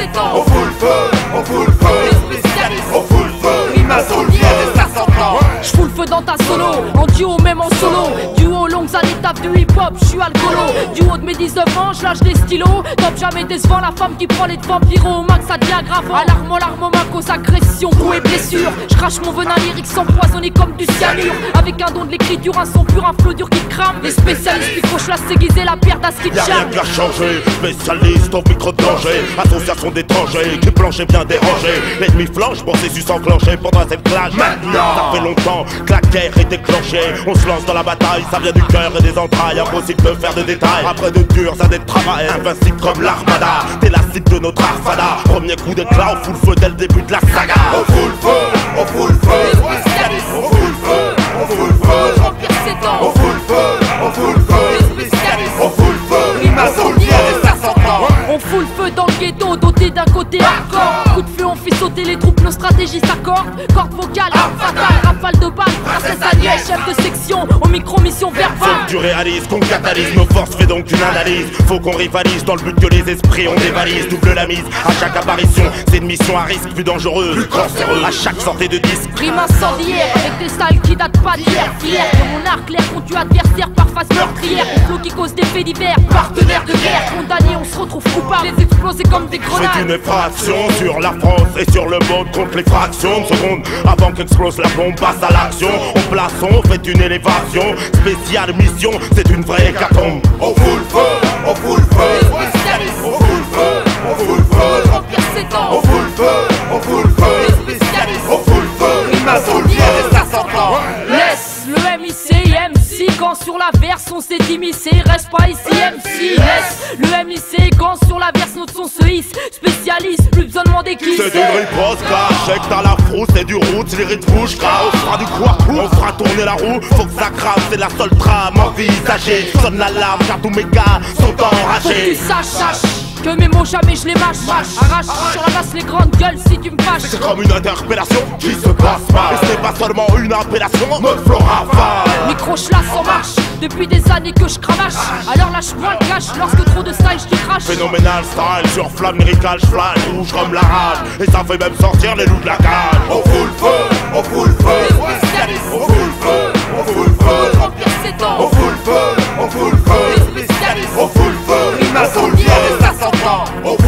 7 ans. On fout le feu, on fout le feu. Les spécialistes, on fout le feu. Rima sous le feu et ça s'entend. j'fous le feu dans ta solo, en duo même en solo. Duo longues années tape du hip hop, j'suis alcoolo. Du haut de mes 19 ans, j'lâche des stylos. Top jamais décevant, la femme qui prend les devants. Pyro au max, ça devient grave. Alarme, cause agression, coups et blessures. J'crache mon venin lyrique empoisonné comme du cyanure. Avec un don de l'écriture, un son pur, un flow dur qui crame. Les spécialistes qui crochent la s'aiguiser, la pierre d'as qui Y'a rien charme. qui a changé, spécialiste au micro-danger. Association d'étrangers, qui planchait bien dérangé. L'ennemi flanche, processus enclenché pendant cette clash. Maintenant, ça fait longtemps que la guerre est déclenchée. On se lance dans la bataille, ça vient du cœur et des entrailles. Impossible de faire de détails, après de durs années de travail. Invincible comme l'armada, t'es la cible de notre arfada. Premier coup d'éclat, on fout le feu dès le début de la saga. On fout le feu, on fout le feu. Les spécialistes, On fout le feu, on fout le feu. remplir 7 ans. On fout le feu, on fout le feu. Les spécialistes, On fout le feu, rima sous le feu et ça s'entend. on fout le feu dans le ghetto, doté d'un côté hardcore. Coup de feu, on fait sauter les troupes, nos stratégies s'accordent. Corde vocale, arme fatale, rafale de balles. Princesse Agnès, chef de section, au micro mission Faut verbale. que tu réalises qu'on catalyse nos forces, fait donc une analyse. Faut qu'on rivalise dans le but que les esprits on dévalise. Double la mise à chaque apparition, c'est une mission à risque plus dangereuse, plus cancéreuse. À chaque sortie de disque, Rime incendiaire avec des styles qui datent pas d'hier. Fier de mon art clair contre adversaire par phase meurtrière. Mon flow qui cause des faits divers, partenaire de guerre. Condamné, on se retrouve coupable, les exploser comme des c'est grenades. une effraction sur la France et sur le monde contre les fractions de secondes. Avant qu'explose la bombe, passe à l'action. On place, on fait une élévation. Spéciale mission, c'est une vraie hécatombe. On fout le feu, on fout le feu. Les spécialistes, On fout le feu, on fout le feu. remplir 7 ans. On fout le feu, on fout le feu. Les spécialistes, On fout le feu, rima sous le feu et ça s'entend. laisse le MIC MC quand sur la verse on s'est immiscé. Reste pas ici MC. Laisse le MIC quand sur la verse notre son se hisse. Spécialiste, plus besoin de demander qui C'est une riposte, cache que t'as la frousse, c'est du route, les rythmes bouge, on fera du coup à coup, on fera tourner la roue, faut que ça crame, c'est la seule trame envisagée. Sonne l'alarme car tous mes gars sont Faut que tu enragés. saches que mes mots jamais je les mâche. Arrache sur la masse les grandes gueules si tu me fâches. C'est comme une interpellation qui se passe mal. Et c'est pas seulement une appellation, notre flow rafale. Micro chlasse en marche depuis des années que je cravache. Alors lâche-moi le cash lorsque trop de style je te crache. Phénoménal style, sur flamme lyrical, j'flash, rouge comme la rage. Et ça fait même sortir les loups de la cage. On fout le feu, on fout le feu. Les spécialistes, On fout le feu, on fout le feu. remplir 7 ans. On fout le feu, on fout le feu. Les spécialistes, On fout le feu, rima sous le feu et ça s'entend. On